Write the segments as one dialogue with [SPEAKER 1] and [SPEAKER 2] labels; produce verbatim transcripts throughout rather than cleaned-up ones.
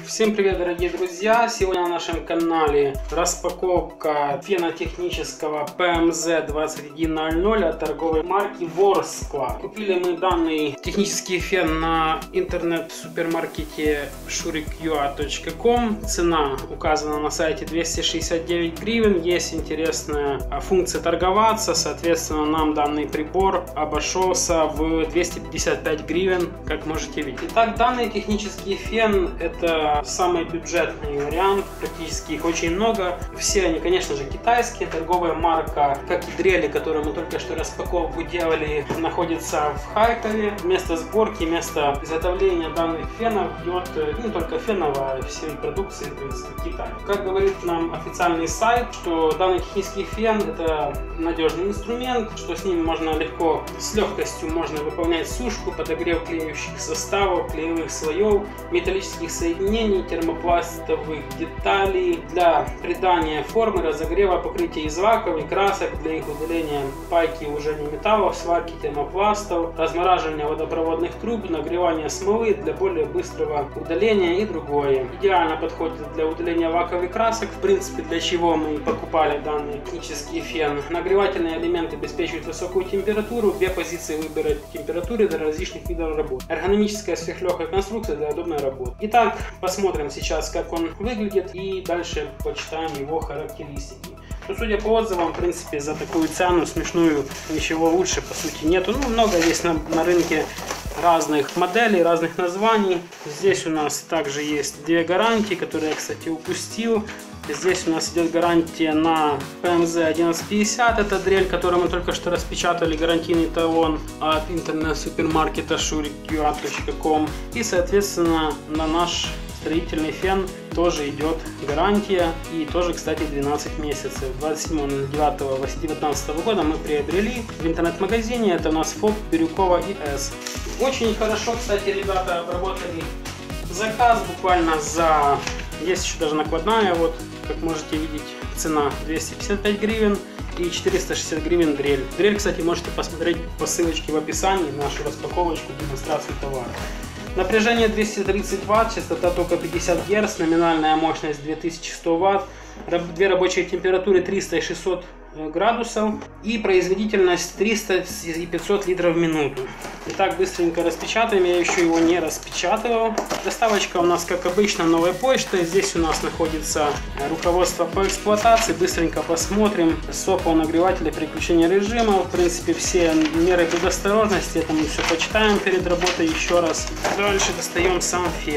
[SPEAKER 1] Всем привет, дорогие друзья! Сегодня на нашем канале распаковка фена технического пэ эм зэ двадцать один ноль ноль от торговой марки Ворскла. Купили мы данный технический фен на интернет-супермаркете шурик ю а точка ком. Цена указана на сайте двести шестьдесят девять гривен. Есть интересная функция торговаться, соответственно, нам данный прибор обошелся в двести пятьдесят пять гривен, как можете видеть. Итак, данный технический фен — это самый бюджетный вариант, практически их очень много. Все они, конечно же, китайские. Торговая марка, как и дрели, которые мы только что распаковку делали, находится в Харькове. Место сборки, место изготовления данных фенов идет не только фенов, а всей продукции, то есть Китай. Как говорит нам официальный сайт, что данный технический фен — это надежный инструмент, что с ним можно легко, с легкостью можно выполнять сушку, подогрев клеющих составов, клеевых слоев, металлических соединений, термопластовых деталей для придания формы, разогрева, покрытия из лаков и красок, для их удаления пайки уже не металлов, сварки термопластов, размораживания водопроводных труб, нагревания смолы для более быстрого удаления и другое. Идеально подходит для удаления лаков и красок, в принципе, для чего мы покупали данный технический фен. Нагревательные элементы обеспечивают высокую температуру, две позиции выбора температуры для различных видов работ. Эргономическая сверхлегкая конструкция для удобной работы. Итак, посмотрим сейчас, как он выглядит, и дальше почитаем его характеристики. Но, судя по отзывам, в принципе, за такую цену смешную ничего лучше по сути нету. Ну, много есть на, на рынке разных моделей, разных названий. Здесь у нас также есть две гарантии, которые я, кстати, упустил. Здесь у нас идет гарантия на пэ эм зэ одиннадцать пятьдесят, это дрель, которую мы только что распечатали, гарантийный талон от интернет-супермаркета шурик ю а точка ком. И, соответственно, на наш строительный фен тоже идет гарантия, и тоже, кстати, двенадцать месяцев. двадцать седьмого девятого две тысячи девятнадцатого года мы приобрели в интернет-магазине, это у нас ФОП Бирюкова и С. Очень хорошо, кстати, ребята обработали заказ буквально за... Есть еще даже накладная, вот, как можете видеть, цена двести пятьдесят пять гривен и четыреста шестьдесят гривен дрель. Дрель, кстати, можете посмотреть по ссылочке в описании, нашу распаковочку, демонстрацию товара. Напряжение двести тридцать ватт, частота тока пятьдесят герц, номинальная мощность две тысячи сто ватт, две рабочие температуры триста и шестьсот градусов и производительность триста и пятьсот литров в минуту. Итак, быстренько распечатаем, я еще его не распечатывал. Доставочка у нас, как обычно, новой почтой. Здесь у нас находится руководство по эксплуатации. Быстренько посмотрим. Сопла нагревателя, переключение режима. В принципе, все меры предосторожности. Это мы все почитаем перед работой еще раз. Дальше достаем сам фен.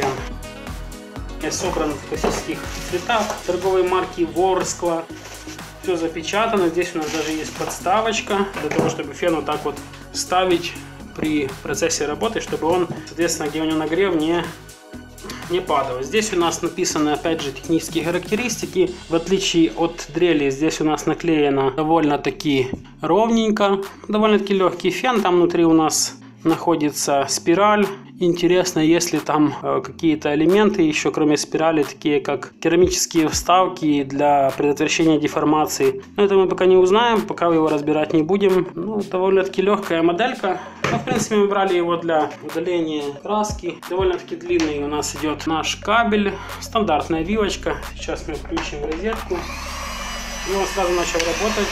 [SPEAKER 1] Собран в классических цветах торговой марки Ворскла. Все запечатано. Здесь у нас даже есть подставочка для того, чтобы фен вот так вот ставить при процессе работы, чтобы он, соответственно, где у него нагрев, не, не падал. Здесь у нас написаны, опять же, технические характеристики. В отличие от дрели, здесь у нас наклеено довольно-таки ровненько. Довольно-таки легкий фен. Там внутри у нас находится спираль. Интересно, есть ли там э, какие-то элементы еще, кроме спирали, такие как керамические вставки для предотвращения деформации. Но это мы пока не узнаем, пока его разбирать не будем. Ну, довольно-таки легкая моделька. Но, в принципе, мы брали его для удаления краски. Довольно-таки длинный у нас идет наш кабель. Стандартная вилочка. Сейчас мы включим розетку. И он сразу начал работать.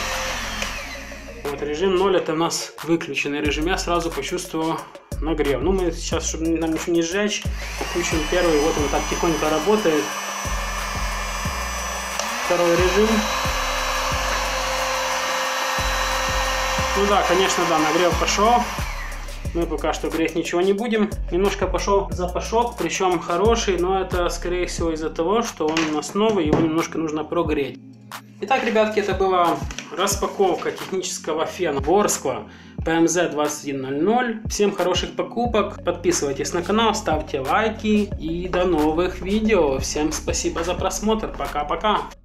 [SPEAKER 1] Вот режим ноль, это у нас выключенный режим. Я сразу почувствовал нагрев. Ну, мы сейчас, чтобы нам ничего не сжечь, включим первый. Вот он так тихонько работает. Второй режим. Ну да, конечно, да, нагрев пошел. Мы пока что греть ничего не будем. Немножко пошел запашок, причем хороший, но это, скорее всего, из-за того, что он у нас новый, его немножко нужно прогреть. Итак, ребятки, это была распаковка технического фена Ворскла пэ эм зэ двадцать один ноль ноль. Всем хороших покупок, подписывайтесь на канал, ставьте лайки и до новых видео. Всем спасибо за просмотр, пока-пока.